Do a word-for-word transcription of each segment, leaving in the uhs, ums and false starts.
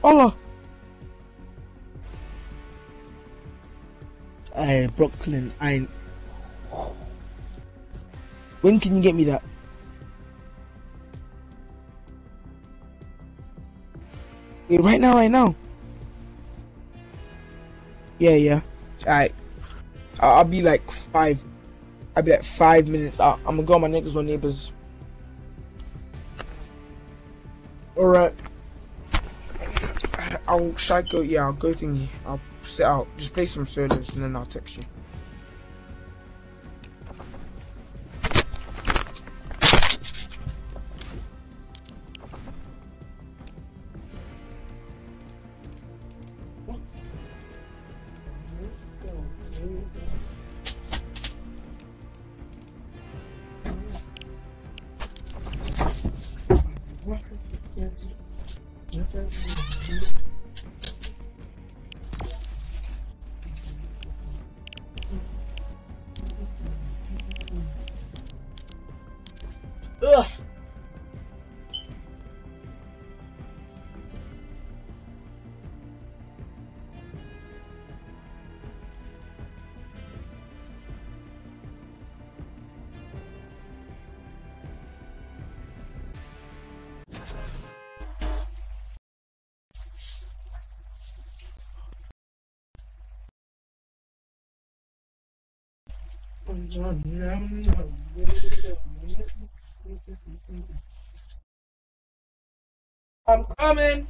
Allah. Hey, Brooklyn, I. When can you get me that? Wait, right now, right now. Yeah, yeah. Alright. I'll be like five. I'll be like five minutes out. I'm gonna go on my next door neighbors. Alright. I'll should I go? Yeah, I'll go thingy. I'll sit out. Just play some solos and then I'll text you. Ugh. I'm coming.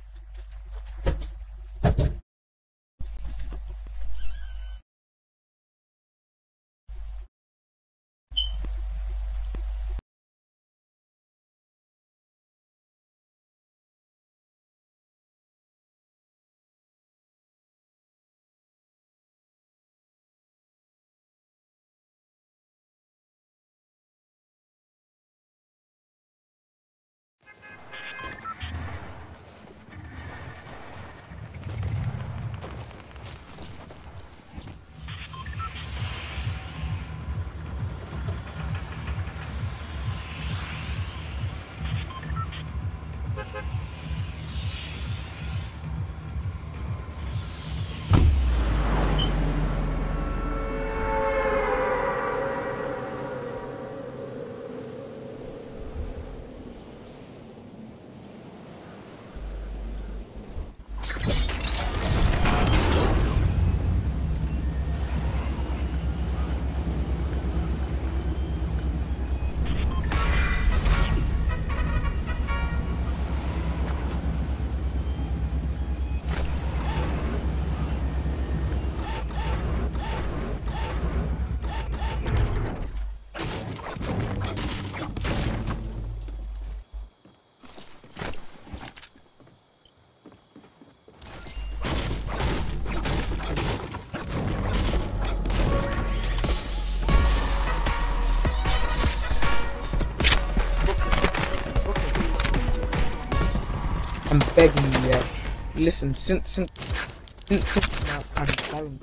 I'm begging you, yeah. Listen, since since since, since now I'm sorry.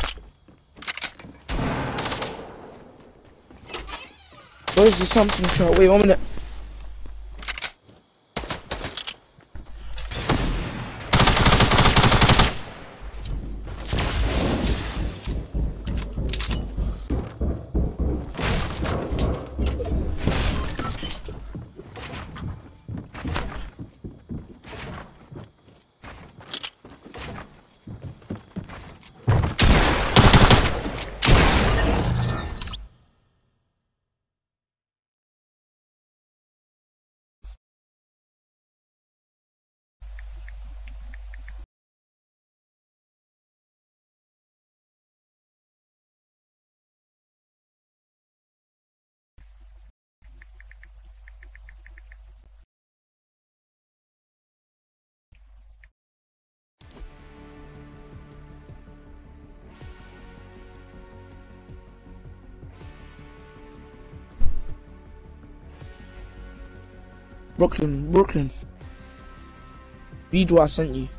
Where's the something shot? Wait one minute. Brooklyn, Brooklyn. Read what I sent you.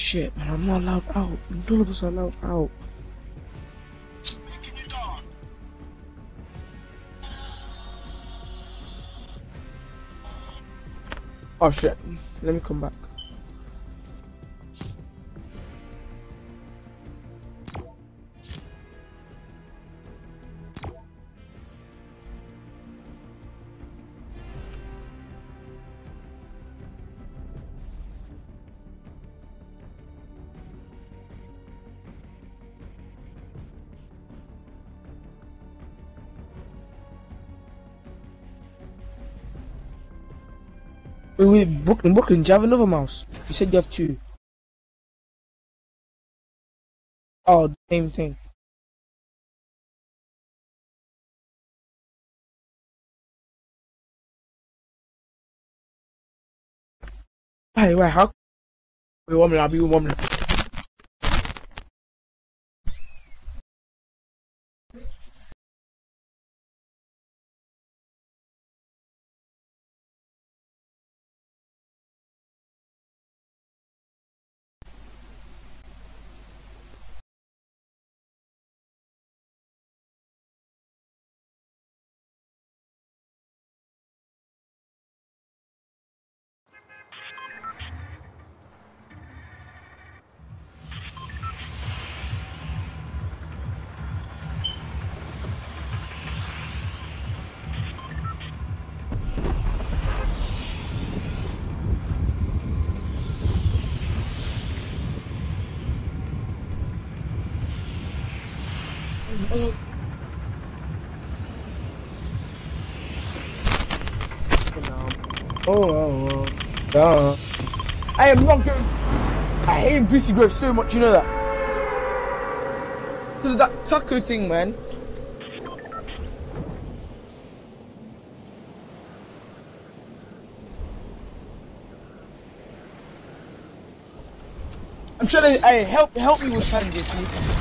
shit, man, I'm not allowed out. None of us are allowed out. Oh shit, let me come back. Wait, wait, Brooklyn, Brooklyn, do you have another mouse? You said you have two. Oh, the same thing. Wait, wait, how? Wait, one minute, I'll be one minute. Oh, oh, oh, oh. I am not going. I hate Beastie Grove so much, you know that? Because of that taco thing, man. I'm trying to. Hey, help, help me with challenges, please.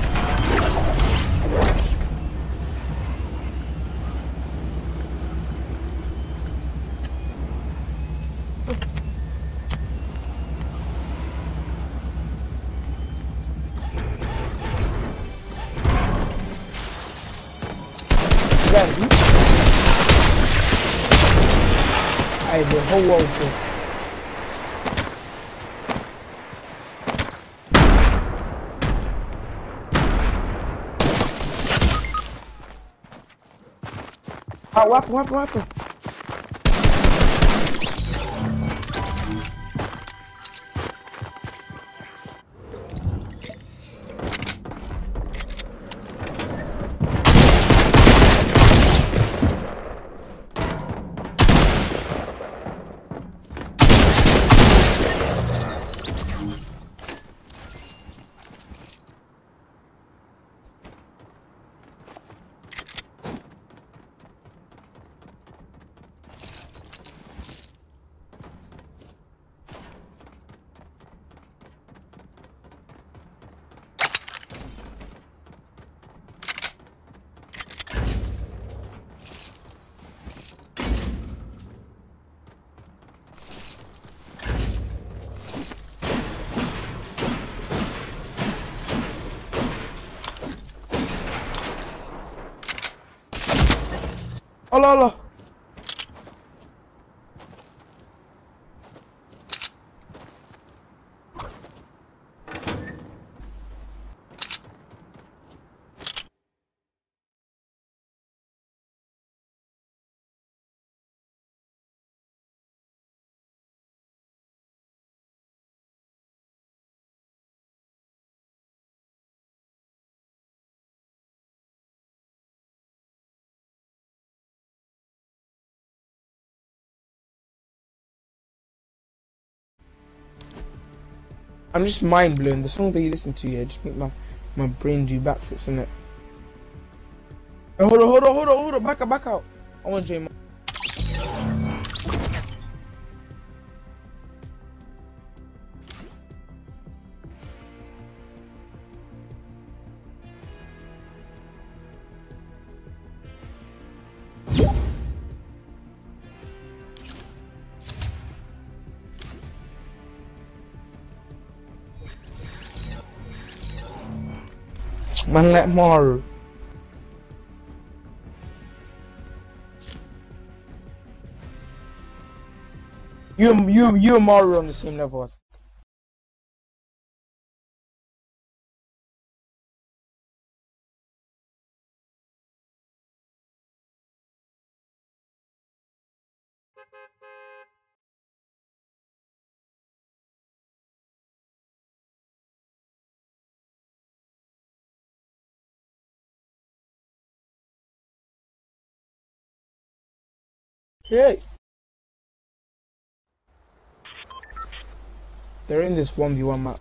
Hey, the whole world full. Ah, what happened, what happened, what happened? Allah, Allah. I'm just mind blown. The song that you listen to, yeah, just make my my brain do backflips in it. Hey, hold on, hold on, hold on, hold on, back out, back out. I want to join. Man like Maru. You, you, you and Maru are on the same level. Hey. They're in this one v one map.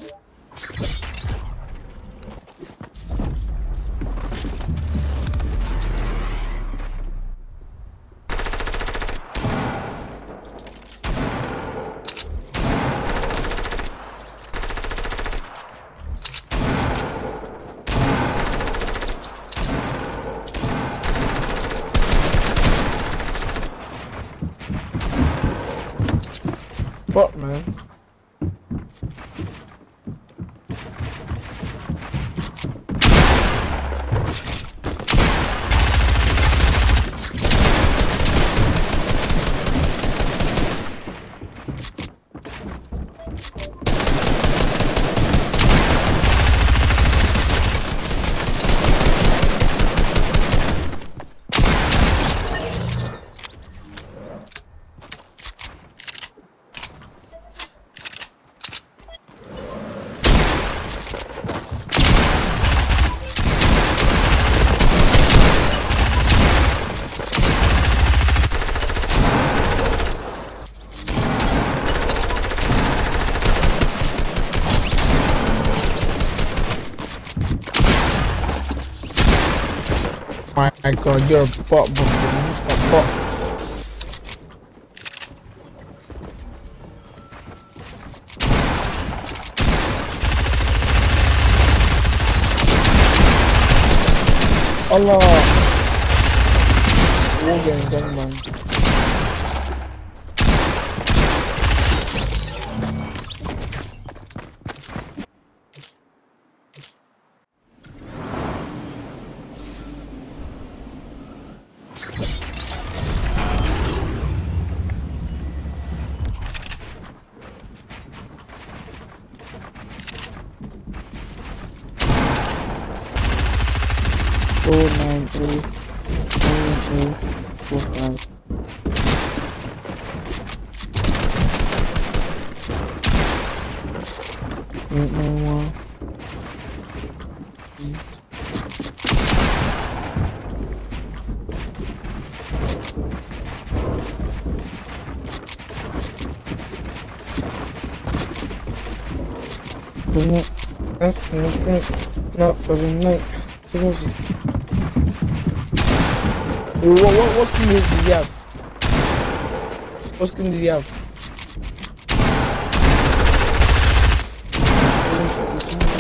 Fuck, man. My god, you're a bot, bro. You just got bot. Allah. War getting done, man. Four nine three nine three four five. Eight nine one. Bring it. That's not for the night. What, what, what skin did he have? What skin did he have?